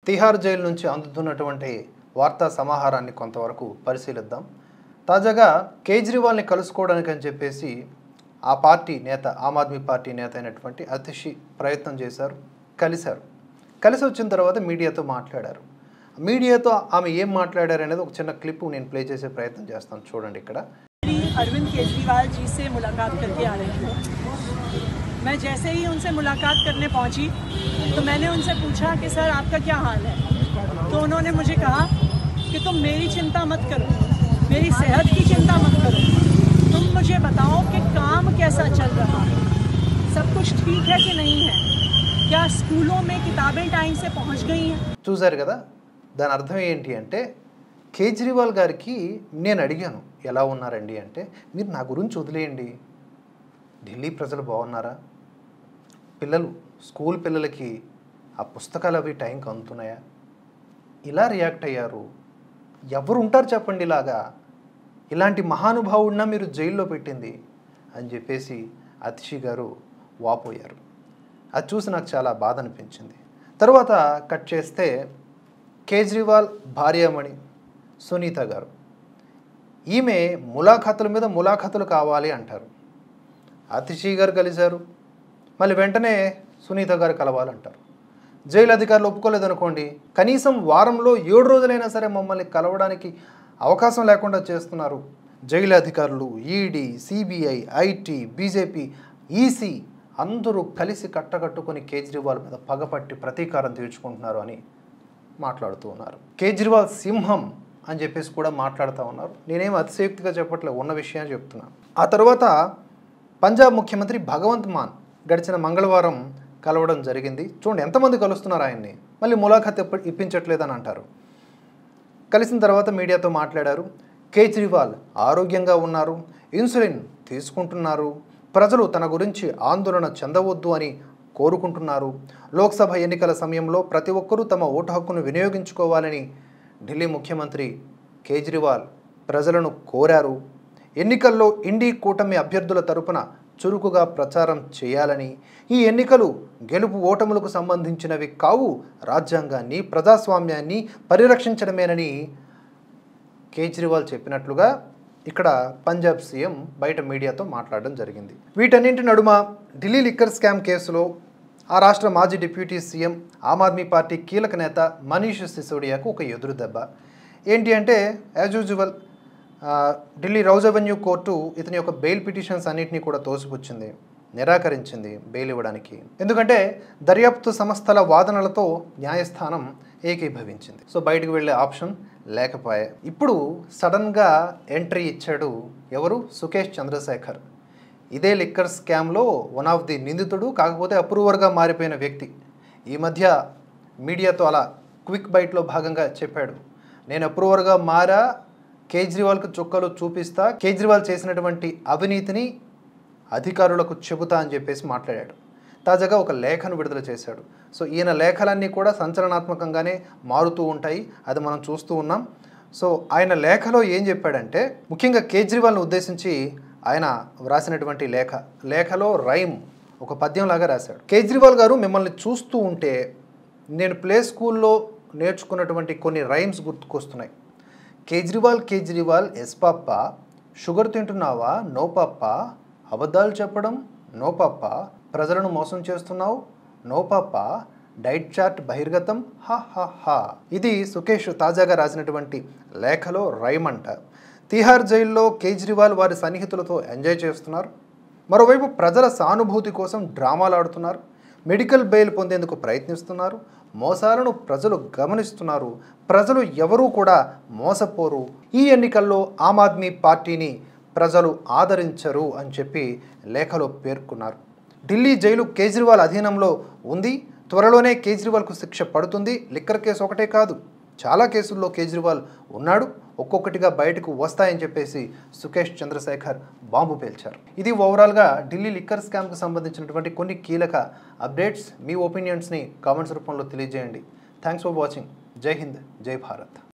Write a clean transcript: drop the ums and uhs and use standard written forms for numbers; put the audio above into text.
Tihar jail నుంచి అందుతున్నటువంటి వార్తా సమాహారాన్ని కొంతవరకు పరిశీలిద్దాం. తాజాగా కేజ్రీవాల్ని కలుసుకోవడానికి అని చెప్పేసి ఆ పార్టీ నేత, ఆమ్ ఆద్మీ పార్టీ నేత అయినటువంటి అతిషి ప్రయత్నం చేశారు, కలిసి వచ్చిన తర్వాత మీడియాతో మాట్లాడారు. మీడియాతో ఆమె ఏం మాట్లాడారు అనేది ఒక చిన్న క్లిప్ నేను ప్లే చేసే ప్రయత్నం చేస్తాను, చూడండి. ఇక్కడ अरविंद केजरीवाल जी से मुलाकात करके आ रही हूँ। मैं जैसे ही उनसे मुलाकात करने पहुँची तो मैंने उनसे पूछा कि सर आपका क्या हाल है, तो उन्होंने मुझे कहा कि तुम मेरी चिंता मत करो, मेरी सेहत की चिंता मत करो, तुम मुझे बताओ कि काम कैसा चल रहा है, सब कुछ ठीक है कि नहीं है, क्या स्कूलों में किताबें टाइम से पहुँच गई हैं। చూసారు కదా, దాని అర్థం ఏంటి అంటే కేజ్రీవాల్ గారికి నేను అడిగాను ఎలా ఉన్నారండి అంటే, మీరు నా గురించి వదిలేయండి, ఢిల్లీ ప్రజలు బాగున్నారా, పిల్లలు స్కూల్ పిల్లలకి ఆ పుస్తకాలు అవి టైంకి అందుతున్నాయా, ఇలా రియాక్ట్ అయ్యారు. ఎవరు ఉంటారు చెప్పండి ఇలాగా, ఇలాంటి మహానుభావుడిన మీరు జైల్లో పెట్టింది అని చెప్పేసి అతిషి గారు వాపోయారు. అది చూసి నాకు చాలా బాధ అనిపించింది. తర్వాత కట్ చేస్తే కేజ్రీవాల్ భార్యామణి సునీత గారు, ఈమె ములాఖాతుల మీద ములాఖాతులు కావాలి అంటారు. అతిషి గారు కలిశారు, మళ్ళీ వెంటనే సునీత గారు కలవాలంటారు. జైలు అధికారులు ఒప్పుకోలేదనుకోండి, కనీసం వారంలో 7 రోజులైనా సరే మమ్మల్ని కలవడానికి అవకాశం లేకుండా చేస్తున్నారు. జైలు అధికారులు, ED, CBI, IT, BJP, EC అందరూ కలిసి కట్టకట్టుకొని కేజ్రీవాల్ మీద పగపట్టి ప్రతీకారం తీర్చుకుంటున్నారు అని మాట్లాడుతూ ఉన్నారు. కేజ్రీవాల్ సింహం అని చెప్పేసి కూడా మాట్లాడుతూ ఉన్నారు. నేనేం అతిశయోక్తిగా చెప్పట్లేదు, ఉన్న విషయాన్ని చెప్తున్నాను. ఆ తర్వాత పంజాబ్ ముఖ్యమంత్రి భగవంత్ మాన్ గడిచిన మంగళవారం కలవడం జరిగింది. చూడండి ఎంతమంది కలుస్తున్నారు ఆయన్ని, మళ్ళీ ములాఖత్ ఇప్పించట్లేదని అంటారు. కలిసిన తర్వాత మీడియాతో మాట్లాడారు. కేజ్రీవాల్ ఆరోగ్యంగా ఉన్నారు, ఇన్సులిన్ తీసుకుంటున్నారు, ప్రజలు తన గురించి ఆందోళన చెందవద్దు అని కోరుకుంటున్నారు. లోక్సభ ఎన్నికల సమయంలో ప్రతి ఒక్కరూ తమ ఓటు హక్కును వినియోగించుకోవాలని ఢిల్లీ ముఖ్యమంత్రి కేజ్రీవాల్ ప్రజలను కోరారు. ఎన్నికల్లో ఇండీ కూటమి అభ్యర్థుల తరపున చురుకుగా ప్రచారం చేయాలని, ఈ ఎన్నికలు గెలుపు ఓటములకు సంబంధించినవి కావు, రాజ్యాంగాన్ని, ప్రజాస్వామ్యాన్ని పరిరక్షించడమేనని కేజ్రీవాల్ చెప్పినట్లుగా ఇక్కడ పంజాబ్ సీఎం బయట మీడియాతో మాట్లాడడం జరిగింది. వీటన్నింటి నడుమ ఢిల్లీ లిక్కర్ స్కామ్ కేసులో ఆ రాష్ట్ర మాజీ deputy CM, Aam Aadmi party కీలక నేత మనీష్ సిసోడియాకు ఒక ఎదురు దెబ్బ. ఏంటి అంటే as usual Delhi Rouse Avenue court ఇతని యొక్క బెయిల్ పిటిషన్స్ అన్నింటినీ కూడా తోసిపుచ్చింది, నిరాకరించింది బెయిల్ ఇవ్వడానికి. ఎందుకంటే దర్యాప్తు సంస్థల వాదనలతో న్యాయస్థానం ఏకీభవించింది. సో బయటకు వెళ్ళే ఆప్షన్ లేకపోయే. ఇప్పుడు సడన్గా ఎంట్రీ ఇచ్చాడు ఎవరు, సుకేష్ చంద్రశేఖర్. ఇదే లిక్కర్ స్కామ్లో వన్ ఆఫ్ ది నిందితుడు, కాకపోతే అప్రూవర్గా మారిపోయిన వ్యక్తి. ఈ మధ్య మీడియాతో అలా క్విక్ బైట్లో భాగంగా చెప్పాడు, నేను అప్రూవర్గా మారా, కేజ్రీవాల్కు చుక్కలు చూపిస్తా, కేజ్రీవాల్ చేసినటువంటి అవినీతిని అధికారులకు చెబుతా అని చెప్పేసి మాట్లాడాడు. తాజాగా ఒక లేఖను విడుదల చేశాడు. సో ఈయన లేఖలన్నీ కూడా సంచలనాత్మకంగానే మారుతూ ఉంటాయి, అది మనం చూస్తూ ఉన్నాం. సో ఆయన లేఖలో ఏం చెప్పాడంటే, ముఖ్యంగా కేజ్రీవాల్ని ఉద్దేశించి ఆయన వ్రాసినటువంటి లేఖలో రైమ్ ఒక పద్యంలాగా రాశాడు. కేజ్రీవాల్ గారు మిమ్మల్ని చూస్తూ ఉంటే నేను ప్లే స్కూల్లో నేర్చుకున్నటువంటి కొన్ని రైమ్స్ గుర్తుకొస్తున్నాయి. కేజ్రీవాల్ ఎస్ పాప్ప, షుగర్ తింటున్నావా నో పాప్ప, అబద్ధాలు చెప్పడం నో పాప్ప, ప్రజలను మోసం చేస్తున్నావు నో పాప్ప, డైట్ చార్ట్ బహిర్గతం హా హా హా. ఇది సుకేష్ తాజాగా రాసినటువంటి లేఖలో రైమ్ అంట. తిహార్ జైల్లో కేజ్రీవాల్ వారి సన్నిహితులతో ఎంజాయ్ చేస్తున్నారు, మరోవైపు ప్రజల సానుభూతి కోసం డ్రామాలు ఆడుతున్నారు, మెడికల్ బెయిల్ పొందేందుకు ప్రయత్నిస్తున్నారు, మోసాలను ప్రజలు గమనిస్తున్నారు, ప్రజలు ఎవరూ కూడా మోసపోరు, ఈ ఎన్నికల్లో ఆమ్ ఆద్మీ పార్టీని ప్రజలు ఆదరించరు అని చెప్పి లేఖలో పేర్కొన్నారు. ఢిల్లీ జైలు కేజ్రీవాల్ అధీనంలో ఉంది, త్వరలోనే కేజ్రీవాల్కు శిక్ష పడుతుంది. లిక్కర్ కేసు ఒకటే కాదు, చాలా కేసుల్లో కేజ్రీవాల్ ఉన్నాడు, ఒక్కొక్కటిగా బయటకు వస్తాయని చెప్పేసి సుకేష్ చంద్రశేఖర్ బాంబు పేల్చారు. ఇది ఓవరాల్గా ఢిల్లీ లిక్కర్ స్కామ్కు సంబంధించినటువంటి కొన్ని కీలక అప్డేట్స్. మీ ఒపీనియన్స్ని కామెంట్స్ రూపంలో తెలియజేయండి. Thanks for watching. Jai Hind, జై భారత్.